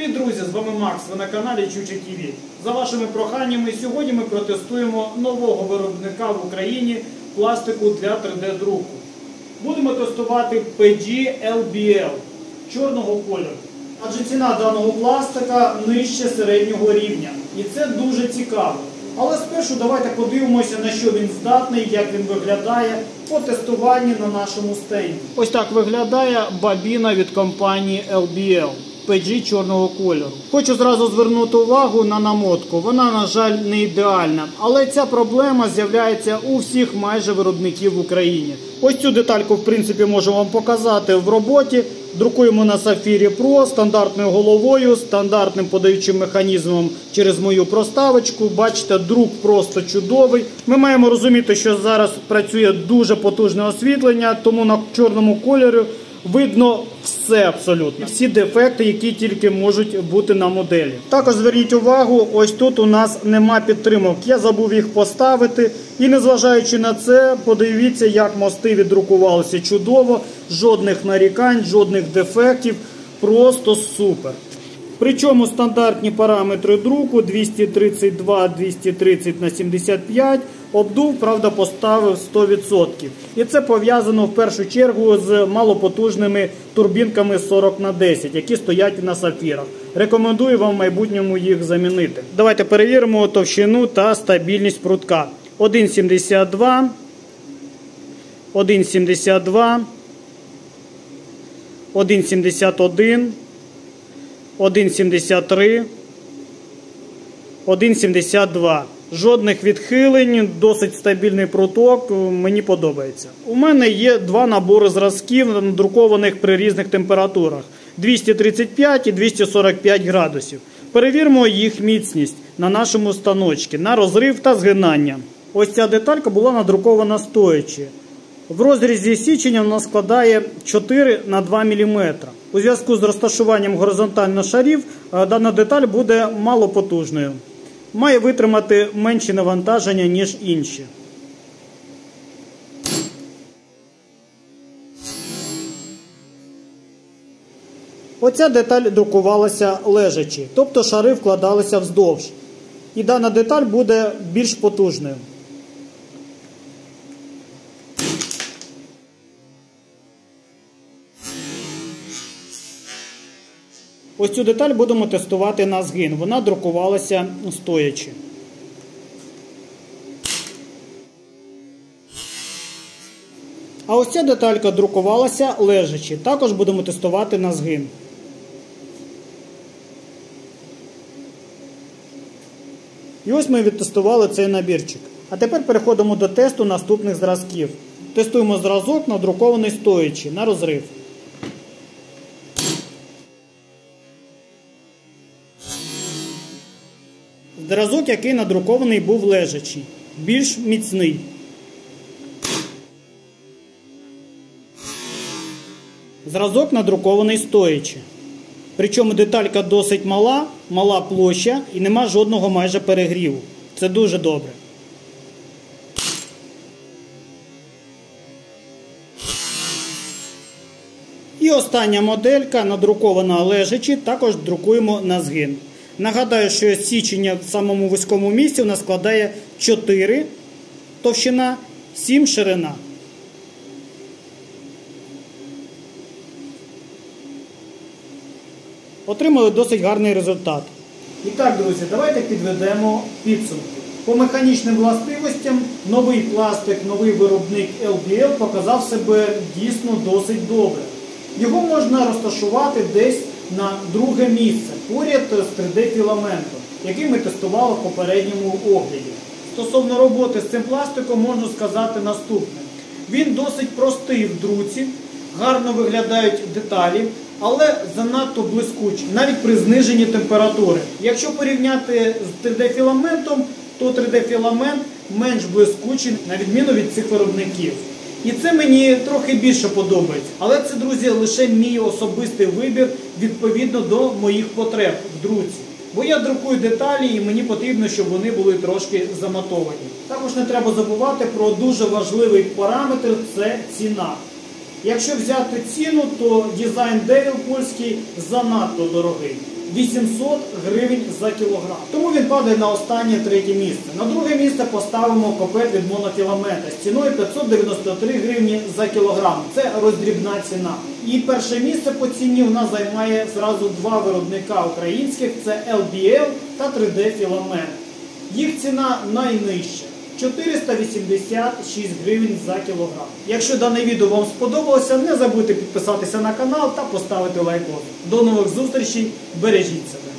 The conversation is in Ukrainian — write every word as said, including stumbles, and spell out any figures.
Привіт, друзі! З вами Макс, ви на каналі Чуче ті ві. За вашими проханнями, сьогодні ми протестуємо нового виробника в Україні пластику для три де друку. Будемо тестувати пі джі ел бі ел чорного кольору. Адже ціна даного пластика нижче середнього рівня. І це дуже цікаво. Але спершу давайте подивимося, на що він здатний, як він виглядає по тестуванні на нашому стенді. Ось так виглядає бабіна від компанії ел бі ел. пі джі чорного кольору. Хочу зразу звернути увагу на намотку. Вона, на жаль, не ідеальна. Але ця проблема з'являється у всіх майже виробників в Україні. Ось цю детальку, в принципі, можу вам показати в роботі. Друкуємо на Сафірі Про стандартною головою, стандартним подаючим механізмом через мою проставочку. Бачите, друк просто чудовий. Ми маємо розуміти, що зараз працює дуже потужне освітлення, тому на чорному кольорі видно все абсолютно. Всі дефекти, які тільки можуть бути на моделі. Також зверніть увагу, ось тут у нас нема підтримок. Я забув їх поставити. І незважаючи на це, подивіться, як мости віддрукувалися чудово. Жодних нарікань, жодних дефектів. Просто супер. Причому стандартні параметри друку двісті тридцять два двісті тридцять на сімдесят п'ять. Обдув, правда, поставив сто відсотків. І це пов'язано в першу чергу з малопотужними турбінками сорок на десять, які стоять на сафірах. Рекомендую вам в майбутньому їх замінити. Давайте перевіримо товщину та стабільність прутка. один сімдесят два, один сімдесят два, один сімдесят один, один сімдесят три, один сімдесят два. Жодних відхилень, досить стабільний пруток, мені подобається. У мене є два набори зразків, надрукованих при різних температурах. двісті тридцять п'ять і двісті сорок п'ять градусів. Перевіримо їх міцність на нашому станочці, на розрив та згинання. Ось ця деталька була надрукована стоячи. В розрізі січення вона складає чотири на два міліметри. У зв'язку з розташуванням горизонтально шарів дана деталь буде малопотужною. Має витримати менші навантаження, ніж інші. Оця деталь друкувалася лежачи, тобто шари вкладалися вздовж. І дана деталь буде більш потужною. Ось цю деталь будемо тестувати на згин. Вона друкувалася стоячи. А ось ця деталька друкувалася лежачи. Також будемо тестувати на згин. І ось ми відтестували цей набірчик. А тепер переходимо до тесту наступних зразків. Тестуємо зразок, надрукований стоячи, на розрив. Зразок, який надрукований був лежачий, більш міцний. Зразок надрукований стоячи. Причому деталька досить мала, мала площа і нема жодного майже перегріву. Це дуже добре. І остання моделька, надрукована лежачи, також друкуємо на згин. Нагадаю, що січення в самому вузькому місці у нас складає чотири товщина, сім ширина. Отримали досить гарний результат. І так, друзі, давайте підведемо підсумки. По механічним властивостям новий пластик, новий виробник ел бі ел показав себе дійсно досить добре. Його можна розташувати десь на друге місце, поряд з три де філаментом, який ми тестували в попередньому огляді. Стосовно роботи з цим пластиком можу сказати наступне. Він досить простий в друці, гарно виглядають деталі, але занадто блискучий, навіть при зниженні температури. Якщо порівняти з три де філаментом, то три де філамент менш блискучий, на відміну від цих виробників. І це мені трохи більше подобається. Але це, друзі, лише мій особистий вибір відповідно до моїх потреб в друці. Бо я друкую деталі і мені потрібно, щоб вони були трошки заматовані. Також не треба забувати про дуже важливий параметр – це ціна. Якщо взяти ціну, то дизайн Девіл польський занадто дорогий. вісімсот гривень за кілограм. Тому він падає на останнє третє місце. На друге місце поставимо копет від монофіламента з ціною п'ятсот дев'яносто три гривні за кілограм. Це роздрібна ціна. І перше місце по ціні у нас займає зразу два виробника українських. Це ел бі ел та три де філамент. Їх ціна найнижча. чотириста вісімдесят шість гривень за кілограм. Якщо дане відео вам сподобалося, не забудьте підписатися на канал та поставити лайк. До нових зустрічей, бережіть себе!